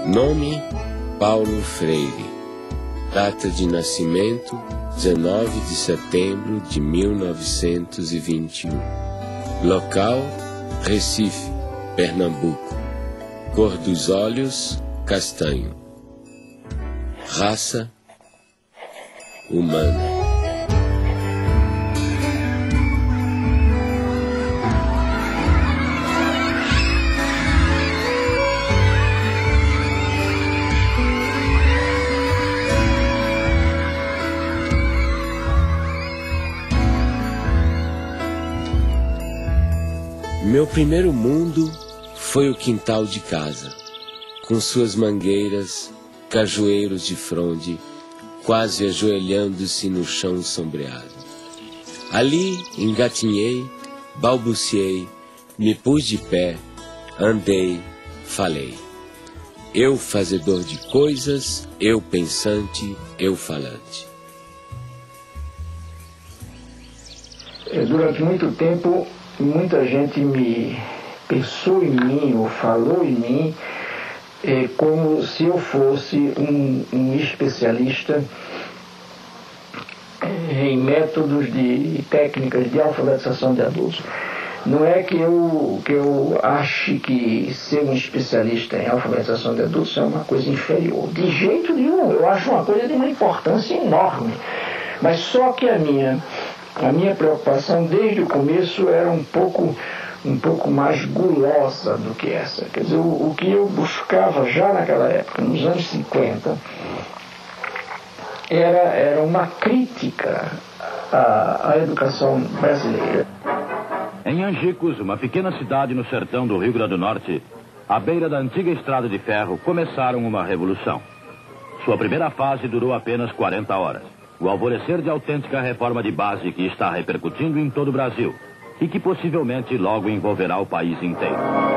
Nome: Paulo Freire. Data de nascimento: 19 de setembro de 1921. Local: Recife, Pernambuco. Cor dos olhos: castanho. Raça: humana. Meu primeiro mundo foi o quintal de casa, com suas mangueiras, cajueiros de fronde, quase ajoelhando-se no chão sombreado. Ali engatinhei, balbuciei, me pus de pé, andei, falei. Eu fazedor de coisas, eu pensante, eu falante. Durante muito tempo, muita gente me pensou em mim ou falou em mim como se eu fosse um especialista em métodos e técnicas de alfabetização de adultos. Não é que eu ache que ser um especialista em alfabetização de adultos é uma coisa inferior. De jeito nenhum, eu acho uma coisa de uma importância enorme. Mas só que a minha preocupação desde o começo era um pouco mais gulosa do que essa. Quer dizer, o que eu buscava já naquela época, nos anos 50, era uma crítica à educação brasileira. Em Angicos, uma pequena cidade no sertão do Rio Grande do Norte, à beira da antiga estrada de ferro, começaram uma revolução. Sua primeira fase durou apenas 40 horas. O alvorecer de autêntica reforma de base que está repercutindo em todo o Brasil e que possivelmente logo envolverá o país inteiro.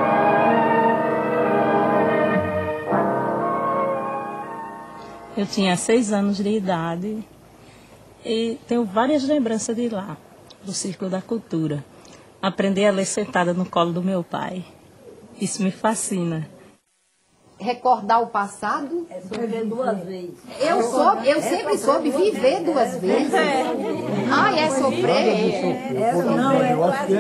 Eu tinha 6 anos de idade e tenho várias lembranças de lá, do Círculo da Cultura. Aprendi a ler sentada no colo do meu pai. Isso me fascina. Recordar o passado? Viver 2 vezes. Eu sempre soube viver 2 vezes. É sofrer? Não, é quase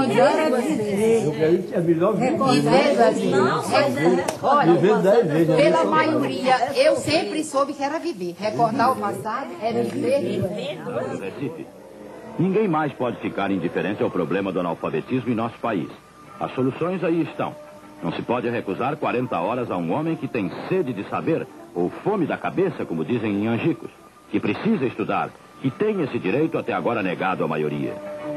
É melhor viver 2 vezes. Olha, pela maioria, eu sempre soube que era viver. Recordar o passado é viver. Recife. Ninguém mais pode ficar indiferente ao problema do analfabetismo em nosso país. As soluções aí estão. Não se pode recusar 40 horas a um homem que tem sede de saber, ou fome da cabeça, como dizem em Angicos, que precisa estudar, que tem esse direito até agora negado à maioria.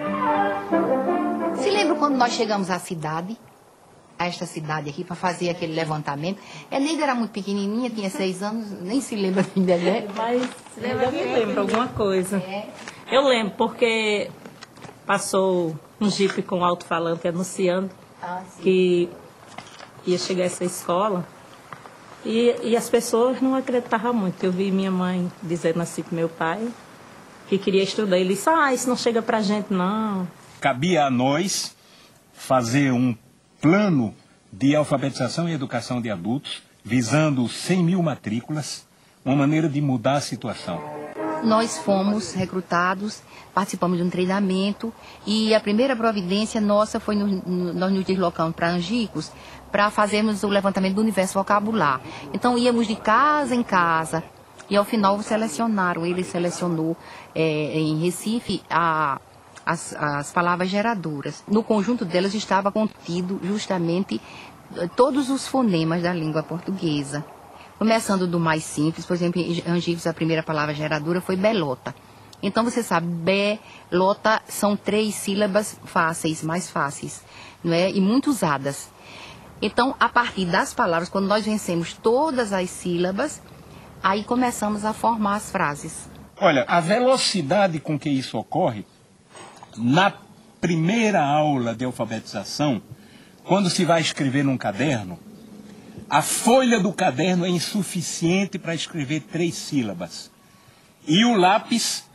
Se lembra quando nós chegamos à cidade, a esta cidade aqui, para fazer aquele levantamento? A negra era muito pequenininha, tinha 6 anos, nem se lembra ainda, né? Mas eu me lembro alguma coisa. Eu lembro, porque passou um jipe com alto-falante anunciando que ia chegar a essa escola e as pessoas não acreditavam muito. Eu vi minha mãe dizendo assim para meu pai que queria estudar. Ele disse, isso não chega pra gente não. Cabia a nós fazer um plano de alfabetização e educação de adultos visando 100 mil matrículas, uma maneira de mudar a situação. Nós fomos recrutados, participamos de um treinamento e a primeira providência nossa foi nós nos deslocamos para Angicos para fazermos o levantamento do universo vocabular. Então íamos de casa em casa e ao final selecionaram, ele selecionou em Recife as palavras geradoras. No conjunto delas estava contido justamente todos os fonemas da língua portuguesa. Começando do mais simples, por exemplo, em Angicos a primeira palavra geradora foi belota. Então você sabe, belota são 3 sílabas fáceis, mais fáceis, não é? E muito usadas. Então, a partir das palavras, quando nós vencemos todas as sílabas, aí começamos a formar as frases. Olha, a velocidade com que isso ocorre, na primeira aula de alfabetização, quando se vai escrever num caderno, a folha do caderno é insuficiente para escrever 3 sílabas. E o lápis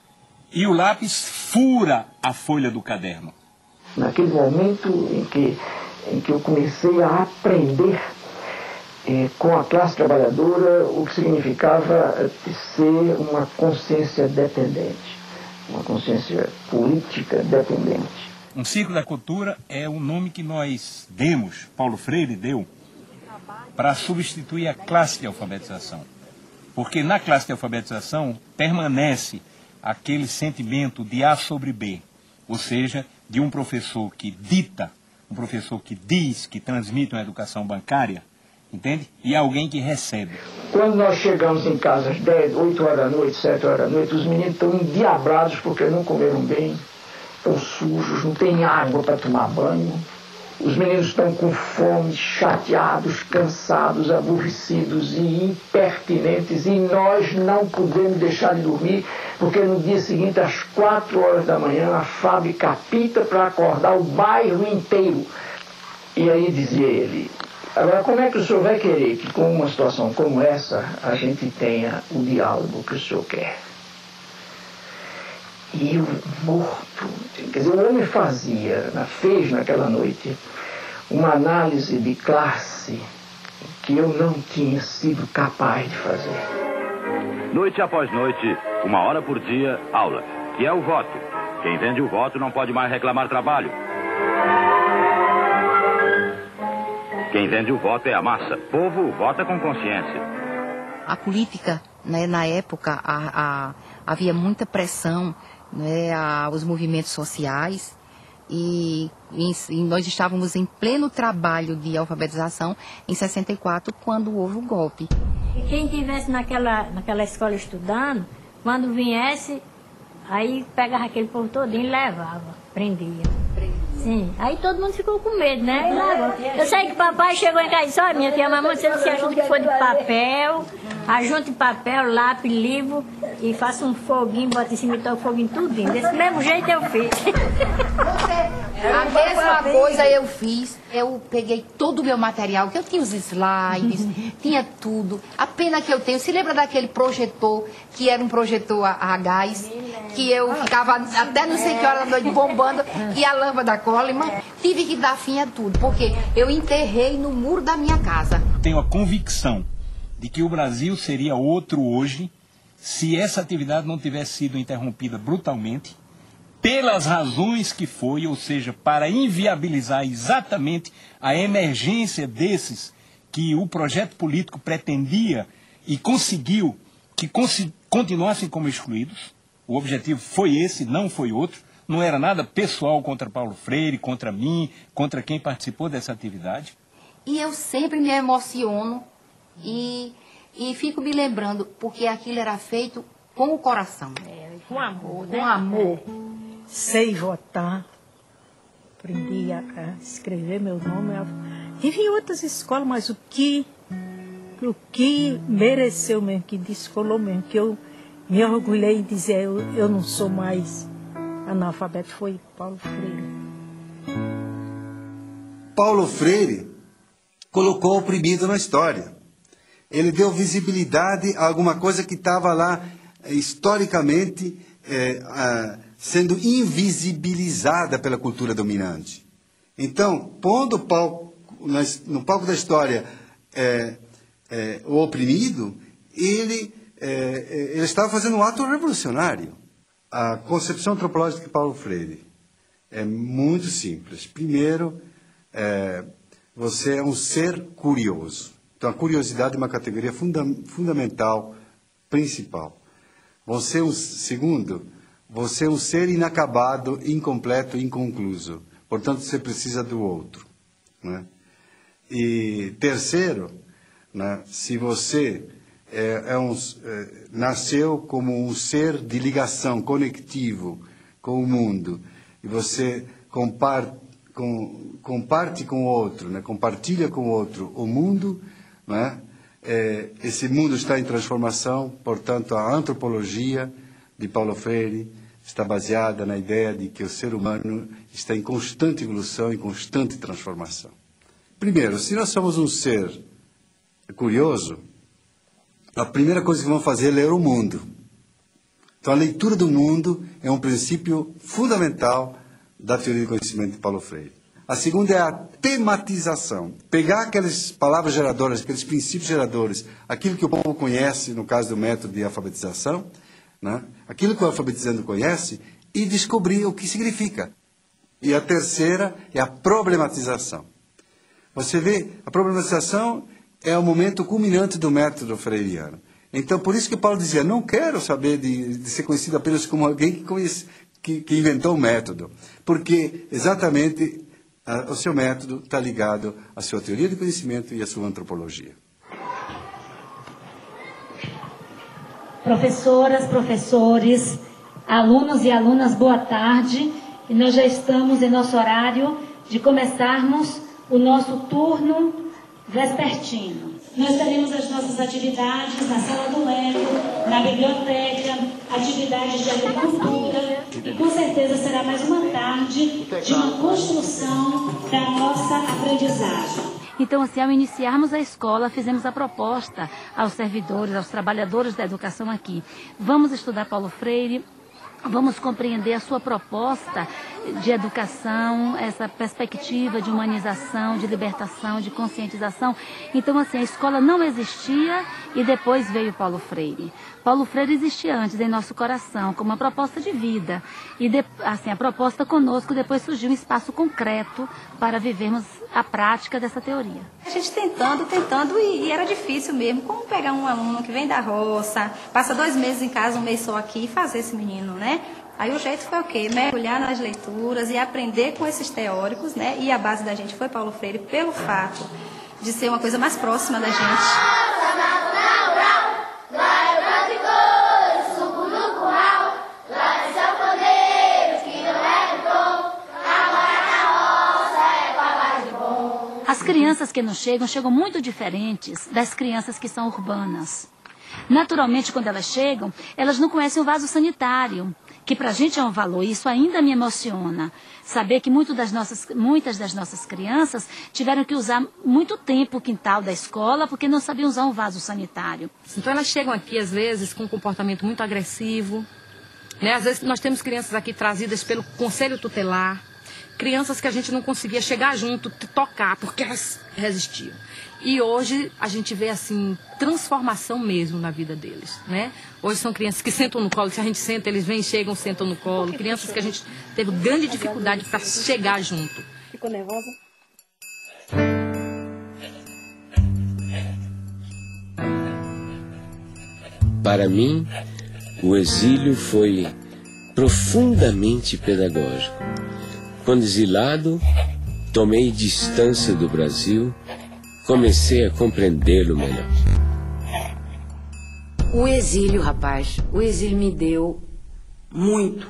fura a folha do caderno. Naquele momento em que eu comecei a aprender com a classe trabalhadora, o que significava ser uma consciência dependente, uma consciência política dependente. Um ciclo da cultura é o nome que nós demos, Paulo Freire deu, para substituir a classe de alfabetização. Porque na classe de alfabetização permanece aquele sentimento de A sobre B, ou seja, de um professor que dita, um professor que diz, que transmite uma educação bancária, entende? E alguém que recebe. Quando nós chegamos em casa às 10, 8 horas da noite, 7 horas da noite, os meninos estão endiabrados porque não comeram bem, estão sujos, não tem água para tomar banho. Os meninos estão com fome, chateados, cansados, aborrecidos e impertinentes, e nós não podemos deixar de dormir, porque no dia seguinte, às 4 horas da manhã, a fábrica apita para acordar o bairro inteiro. E aí dizia ele: agora, como é que o senhor vai querer que, com uma situação como essa, a gente tenha o diálogo que o senhor quer? E eu morto, quer dizer, o homem fez naquela noite uma análise de classe que eu não tinha sido capaz de fazer. Noite após noite, 1 hora por dia, aula, que é o voto. Quem vende o voto não pode mais reclamar trabalho. Quem vende o voto é a massa. Povo vota com consciência. A política, né, na época, havia muita pressão, né, os movimentos sociais, e nós estávamos em pleno trabalho de alfabetização em 64, quando houve o golpe. E quem estivesse naquela escola estudando, quando viesse, aí pegava aquele povo todinho e levava, prendia. Sim, aí todo mundo ficou com medo, né? Eu sei que papai chegou em casa e disse: olha, minha filha, mamãe, você ajuda que for de papel, ajunte papel, lápis, livro, e faça um foguinho, bota em cima e toca o foguinho tudinho. Desse mesmo jeito eu fiz. A mesma coisa eu fiz. Eu peguei todo o meu material, que eu tinha os slides, tinha tudo. A pena que eu tenho, se lembra daquele projetor, que era um projetor a gás, que eu ficava até não sei que hora da noite bombando, e a lâmpada Coleman, tive que dar fim a tudo, porque eu enterrei no muro da minha casa. Tenho a convicção de que o Brasil seria outro hoje se essa atividade não tivesse sido interrompida brutalmente, pelas razões que foi, ou seja, para inviabilizar exatamente a emergência desses que o projeto político pretendia e conseguiu que continuassem como excluídos. O objetivo foi esse, não foi outro. Não era nada pessoal contra Paulo Freire, contra mim, contra quem participou dessa atividade. E eu sempre me emociono e fico me lembrando, porque aquilo era feito com o coração. Com amor, né? Com amor. Sei votar, aprendi a escrever meu nome. Vivi em outras escolas, mas o que mereceu mesmo, que descolou mesmo, que eu me orgulhei em dizer eu não sou mais analfabeto, foi Paulo Freire. Paulo Freire colocou o oprimido na história. Ele deu visibilidade a alguma coisa que estava lá historicamente sendo invisibilizada pela cultura dominante. Então, pondo no palco da história o oprimido, ele estava fazendo um ato revolucionário. A concepção antropológica de Paulo Freire é muito simples. Primeiro, você é um ser curioso. Então, a curiosidade é uma categoria fundamental, principal. Segundo, você é um ser inacabado, incompleto, inconcluso. Portanto, você precisa do outro, né? E terceiro, né, se você nasceu como um ser de ligação, conectivo com o mundo, e você comparte com o outro, né, compartilha com o outro o mundo, né, esse mundo está em transformação. Portanto, a antropologia de Paulo Freire está baseada na ideia de que o ser humano está em constante evolução e constante transformação. Primeiro, se nós somos um ser curioso, a primeira coisa que vamos fazer é ler o mundo. Então, a leitura do mundo é um princípio fundamental da teoria do conhecimento de Paulo Freire. A segunda é a tematização. Pegar aquelas palavras geradoras, aqueles princípios geradores, aquilo que o povo conhece, no caso do método de alfabetização, né? Aquilo que o alfabetizando conhece, e descobrir o que significa. E a terceira é a problematização. Você vê, a problematização é o momento culminante do método freiriano. Então, por isso que Paulo dizia, não quero saber de ser conhecido apenas como alguém que inventou o método. Porque, exatamente, o seu método está ligado à sua teoria do conhecimento e à sua antropologia. Professoras, professores, alunos e alunas, boa tarde. E nós já estamos em nosso horário de começarmos o nosso turno vespertino. Nós teremos as nossas atividades na sala do Eco, na biblioteca, atividades de agricultura, e com certeza será mais uma tarde de uma construção da nossa aprendizagem. Então, assim, ao iniciarmos a escola, fizemos a proposta aos servidores, aos trabalhadores da educação aqui. Vamos estudar Paulo Freire, vamos compreender a sua proposta de educação, essa perspectiva de humanização, de libertação, de conscientização. Então, assim, a escola não existia e depois veio Paulo Freire. Paulo Freire existia antes em nosso coração, como uma proposta de vida. E, assim, a proposta conosco depois surgiu um espaço concreto para vivermos a prática dessa teoria. A gente tentando e era difícil mesmo. Como pegar um aluno que vem da roça, passa 2 meses em casa, 1 mês só aqui, e fazer esse menino, né? Aí o jeito foi o quê? Mergulhar nas leituras e aprender com esses teóricos, né? E a base da gente foi Paulo Freire, pelo fato de ser uma coisa mais próxima da gente. As crianças que nos chegam muito diferentes das crianças que são urbanas. Naturalmente, quando elas chegam, elas não conhecem o vaso sanitário, que para a gente é um valor. Isso ainda me emociona. Saber que muitas das nossas crianças tiveram que usar muito tempo o quintal da escola porque não sabiam usar um vaso sanitário. Então elas chegam aqui, às vezes, com um comportamento muito agressivo. Né? Às vezes nós temos crianças aqui trazidas pelo conselho tutelar. Crianças que a gente não conseguia chegar junto, tocar, porque elas resistiam. E hoje a gente vê, assim, transformação mesmo na vida deles, né? Hoje são crianças que sentam no colo, se a gente senta, eles vêm, chegam, sentam no colo. Crianças que a gente teve grande dificuldade para chegar junto. Ficou nervosa? Para mim, o exílio foi profundamente pedagógico. Quando exilado, tomei distância do Brasil, comecei a compreendê-lo melhor. O exílio, rapaz, o exílio me deu muito.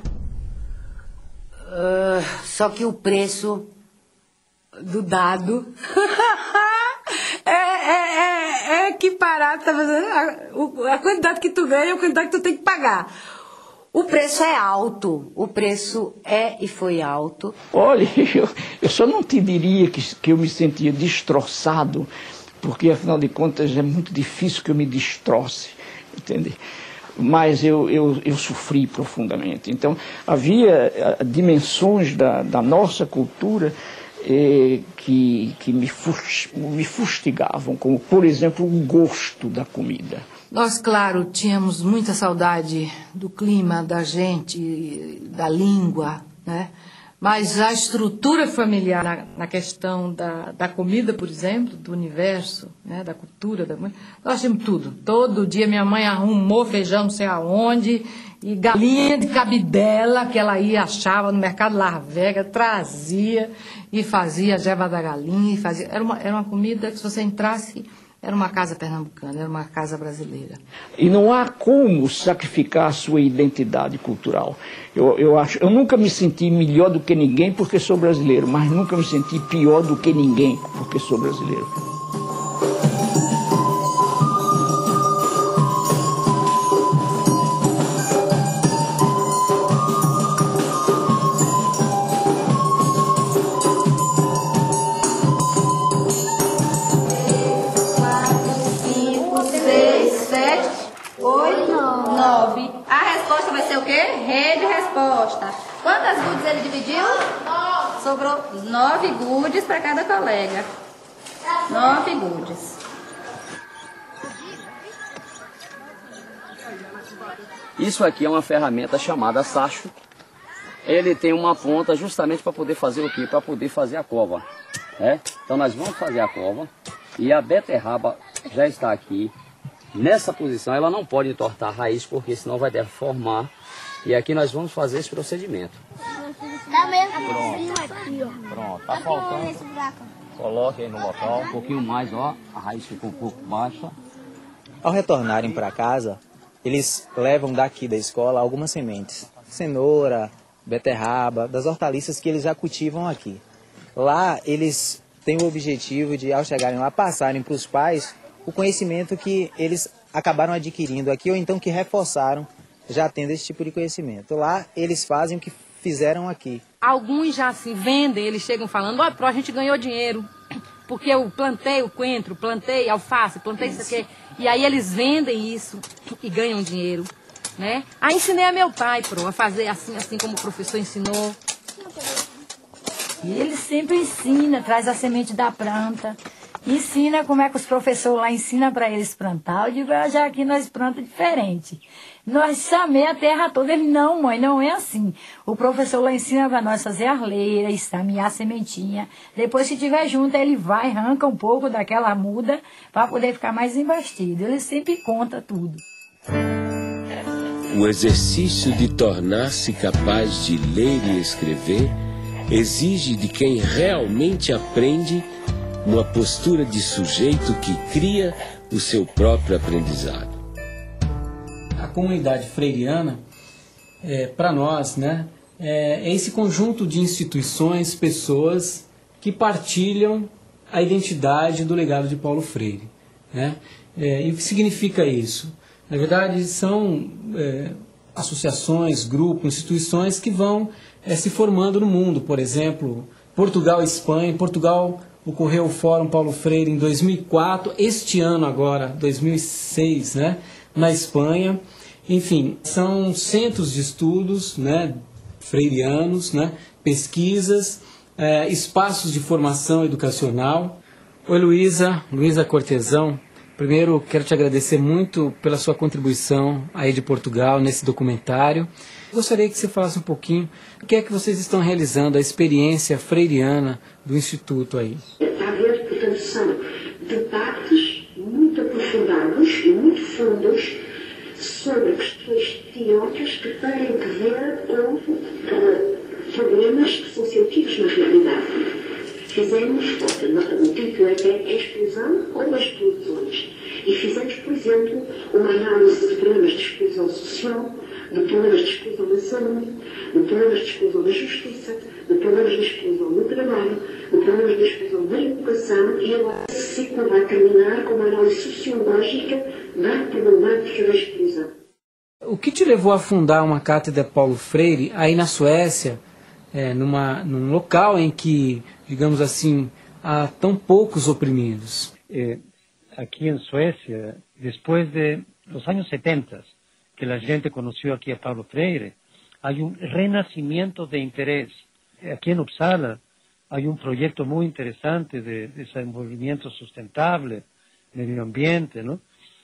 Só que o preço do dado é equiparado, tá fazendo? A quantidade que tu ganha é a quantidade que tu tem que pagar. O preço é alto, o preço é e foi alto. Olha, eu só não te diria que eu me sentia destroçado, porque afinal de contas é muito difícil que eu me destroce, entende? Mas eu sofri profundamente. Então havia dimensões da nossa cultura que me fustigavam, como por exemplo o gosto da comida. Nós, claro, tínhamos muita saudade do clima, da gente, da língua, né? Mas a estrutura familiar na questão da comida, por exemplo, do universo, né? Da cultura, nós tínhamos tudo. Todo dia minha mãe arrumou feijão não sei aonde, e galinha de cabidela, que ela ia, achava no mercado Las Vegas, trazia e fazia a jeva da galinha. Era uma comida que se você entrasse... Era uma casa pernambucana, era uma casa brasileira. E não há como sacrificar a sua identidade cultural. Eu nunca me senti melhor do que ninguém porque sou brasileiro, mas nunca me senti pior do que ninguém porque sou brasileiro. A resposta vai ser o quê? Rede resposta. Quantas gudes ele dividiu? 9. sobrou 9 gudes para cada colega. 9 gudes. Isso aqui é uma ferramenta chamada sacho. Ele tem uma ponta justamente para poder fazer o quê? Para poder fazer a cova. Né? Então nós vamos fazer a cova e a beterraba já está aqui. Nessa posição ela não pode entortar a raiz porque senão vai deformar. E aqui nós vamos fazer esse procedimento. Pronto, tá faltando. Coloque aí no local, um pouquinho mais, ó. A raiz ficou um pouco baixa. Ao retornarem para casa, eles levam daqui da escola algumas sementes. Cenoura, beterraba, das hortaliças que eles já cultivam aqui. Lá eles têm o objetivo de, ao chegarem lá, passarem para os pais o conhecimento que eles acabaram adquirindo aqui ou então que reforçaram já tendo esse tipo de conhecimento. Lá eles fazem o que fizeram aqui. Alguns já assim vendem, eles chegam falando, ó, a gente ganhou dinheiro, porque eu plantei o coentro, plantei alface, plantei isso aqui. E aí eles vendem isso e ganham dinheiro, né? Aí ensinei a meu pai, a fazer assim como o professor ensinou. E ele sempre ensina, traz a semente da planta, ensina como é que os professores lá ensinam para eles plantar. Eu digo, já aqui nós plantamos diferente. Nós chamei a terra toda. Ele, não, mãe, não é assim. O professor lá ensina para nós fazer arleira, estamear a sementinha. Depois, se tiver junto, ele vai, arranca um pouco daquela muda para poder ficar mais embastido. Ele sempre conta tudo. O exercício de tornar-se capaz de ler e escrever exige de quem realmente aprende uma postura de sujeito que cria o seu próprio aprendizado. A comunidade freiriana, para nós, né, é esse conjunto de instituições, pessoas que partilham a identidade do legado de Paulo Freire. Né? E o que significa isso? Na verdade, são associações, grupos, instituições que vão se formando no mundo. Por exemplo, Portugal e Espanha. Em Portugal ocorreu o Fórum Paulo Freire em 2004, este ano agora, 2006, né, na Espanha. Enfim, são centros de estudos, né, freirianos, né, pesquisas, espaços de formação educacional. Oi, Luísa Cortesão. Primeiro, quero te agradecer muito pela sua contribuição aí de Portugal nesse documentário. Gostaria que você falasse um pouquinho o que é que vocês estão realizando, a experiência freiriana do Instituto aí. A ver, portanto, são debates muito aprofundados e muito fundos sobre questões teóricas que têm que ver com problemas que são sentidos na realidade. Fizemos, o título é exclusão ou exclusões. E fizemos, por exemplo, uma análise de problemas de exclusão social, de problemas de exclusão na saúde, de problemas de exclusão na justiça, de problemas de exclusão no trabalho, de problemas de exclusão na educação, e agora esse ciclo vai terminar com uma análise sociológica da problemática da exclusão. O que te levou a fundar uma cátedra Paulo Freire aí na Suécia, num local em que, digamos assim, há tão poucos oprimidos? Aqui em Suécia, depois de los años 70, que a gente conheceu aqui a Paulo Freire, há renascimento de interesse. Aqui em Uppsala, há projeto muito interessante de desenvolvimento sustentável, meio ambiente, não?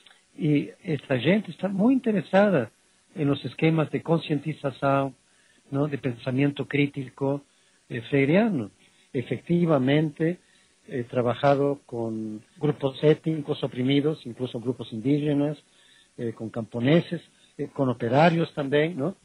E esta gente está muito interessada nos esquemas de conscientização, não, de pensamento crítico freiriano. Efectivamente, he trabajado con grupos étnicos oprimidos, incluso grupos indígenas, con camponeses, con operários também, não?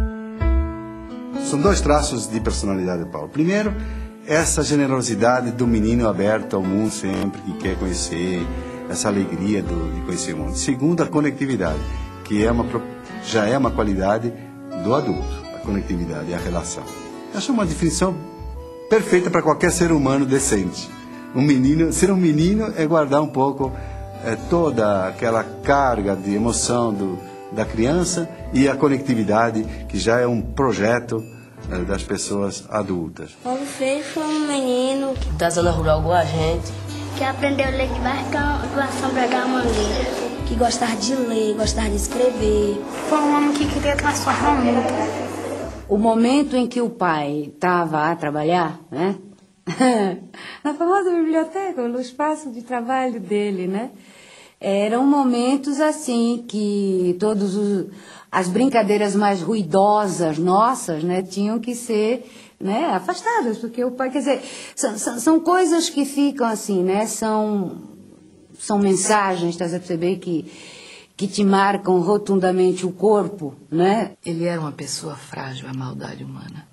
São dois traços de personalidade de Paulo. Primeiro, essa generosidade do menino aberto ao mundo sempre, que quer conhecer, essa alegria de conhecer o mundo. Segundo, a conectividade, que já é uma qualidade do adulto, a conectividade e a relação. Acho uma definição perfeita para qualquer ser humano decente. Ser um menino é guardar um pouco toda aquela carga de emoção da criança e a conectividade, que já é um projeto das pessoas adultas. Paulo Freire foi um menino da zona rural igual a gente, que aprendeu a ler debaixo da sombra da mangueira, que gostava de ler, gostava de escrever. Foi um homem que queria transformar o mundo. O momento em que o pai estava a trabalhar, né? Na famosa biblioteca, no espaço de trabalho dele, né? Eram momentos assim que as brincadeiras mais ruidosas nossas, né, tinham que ser, né, afastadas, porque o pai, quer dizer, são coisas que ficam assim, né? São mensagens, estás a perceber, que te marcam rotundamente o corpo, né? Ele era uma pessoa frágil à maldade humana.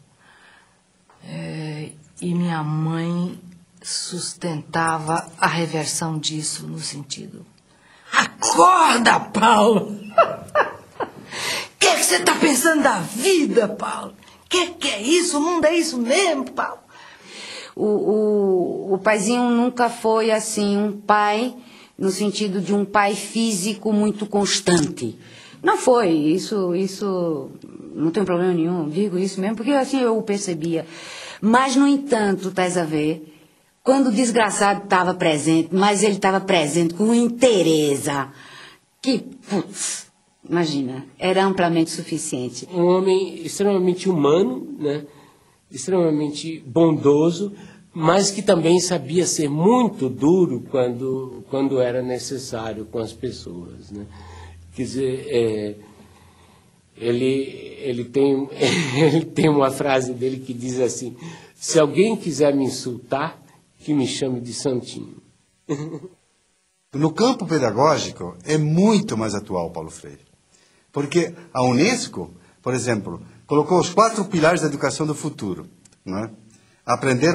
E minha mãe sustentava a reversão disso no sentido: acorda, Paulo! O que você está pensando da vida, Paulo? Que é isso? O mundo é isso mesmo, Paulo? O paizinho nunca foi assim um pai no sentido de um pai físico muito constante. Não foi, isso não tem problema nenhum, digo isso mesmo, porque assim eu o percebia. Mas, no entanto, estás a ver, quando o desgraçado estava presente, mas ele estava presente com interesa, que, putz, imagina, era amplamente suficiente. Um homem extremamente humano, né? Extremamente bondoso, mas que também sabia ser muito duro quando era necessário com as pessoas, né? Quer dizer, ele tem uma frase dele que diz assim: se alguém quiser me insultar, que me chame de santinho. No campo pedagógico é muito mais atual Paulo Freire, porque a Unesco, por exemplo, colocou os 4 pilares da educação do futuro, não é? Aprender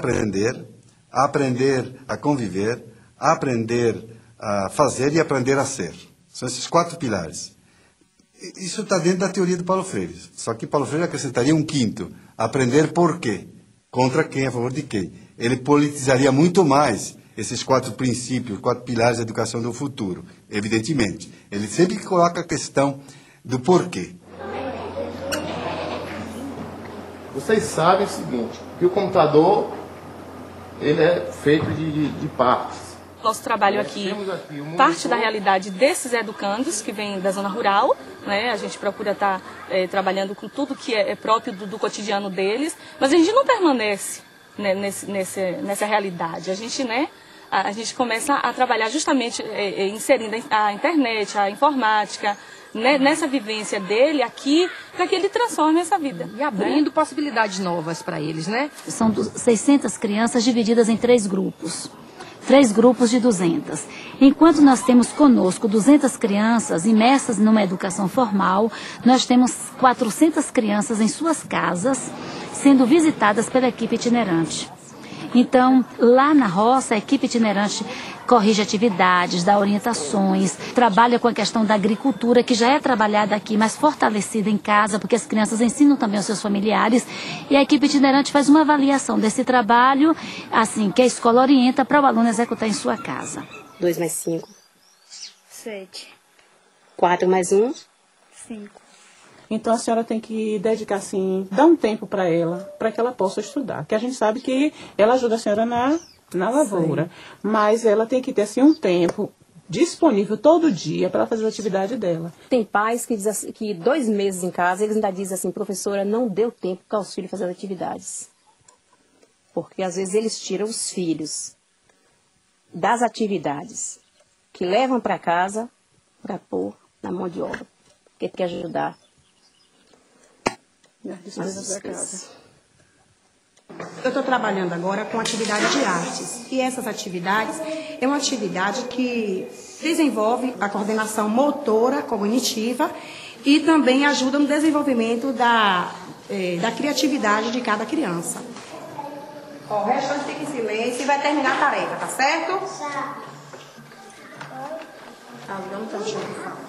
a conviver, aprender a fazer e aprender a ser. São esses 4 pilares. Isso está dentro da teoria do Paulo Freire. Só que Paulo Freire acrescentaria um 5º: aprender por quê, contra quem, a favor de quem. Ele politizaria muito mais esses 4 princípios, 4 pilares da educação do futuro, evidentemente. Ele sempre coloca a questão do porquê. Vocês sabem o seguinte, que o computador ele é feito de partes. Nosso trabalho aqui parte da realidade desses educandos que vêm da zona rural, né? A gente procura estar trabalhando com tudo que é próprio do cotidiano deles, mas a gente não permanece, né, nessa realidade. A gente começa a trabalhar justamente inserindo a internet, a informática, né, nessa vivência dele aqui, para que ele transforme essa vida. E abrindo possibilidades novas para eles, né? São 600 crianças divididas em 3 grupos. 3 grupos de 200. Enquanto nós temos conosco 200 crianças imersas numa educação formal, nós temos 400 crianças em suas casas, sendo visitadas pela equipe itinerante. Então, lá na roça, a equipe itinerante corrige atividades, dá orientações, trabalha com a questão da agricultura, que já é trabalhada aqui, mas fortalecida em casa, porque as crianças ensinam também aos seus familiares, e a equipe itinerante faz uma avaliação desse trabalho, assim, que a escola orienta para o aluno executar em sua casa. 2 mais 5. 7. 4 mais 1. 5. Então a senhora tem que dedicar, assim, dar um tempo para que ela possa estudar. Que a gente sabe que ela ajuda a senhora na lavoura. Sim. Mas ela tem que ter, assim, um tempo disponível todo dia para fazer a atividade dela. Tem pais que dizem assim, que 2 meses em casa, eles ainda dizem assim: professora, não deu tempo para os filhos fazer as atividades. Porque às vezes eles tiram os filhos das atividades que levam para casa para pôr na mão de obra. Porque tem que ajudar. Eu estou trabalhando agora com atividade de artes. E essas atividades é uma atividade que desenvolve a coordenação motora, cognitiva e também ajuda no desenvolvimento da criatividade de cada criança. Ó, o restante fica em silêncio e vai terminar a tarefa, tá certo? Tá. Dá um tantinho de fala.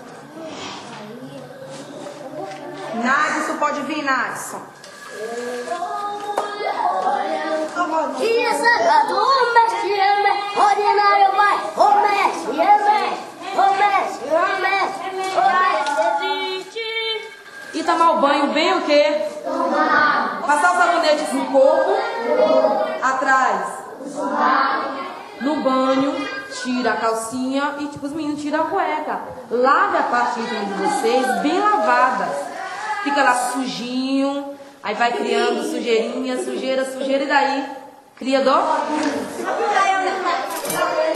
Nadson, pode vir, Nadson. E tomar o banho bem o quê? Passar o sabonete no corpo, atrás. No banho, tira a calcinha e os meninos tiram a cueca. Lave a parte íntima de vocês bem lavada. Fica lá sujinho, aí vai criando sujeirinha, sujeira, sujeira, e daí cria dor.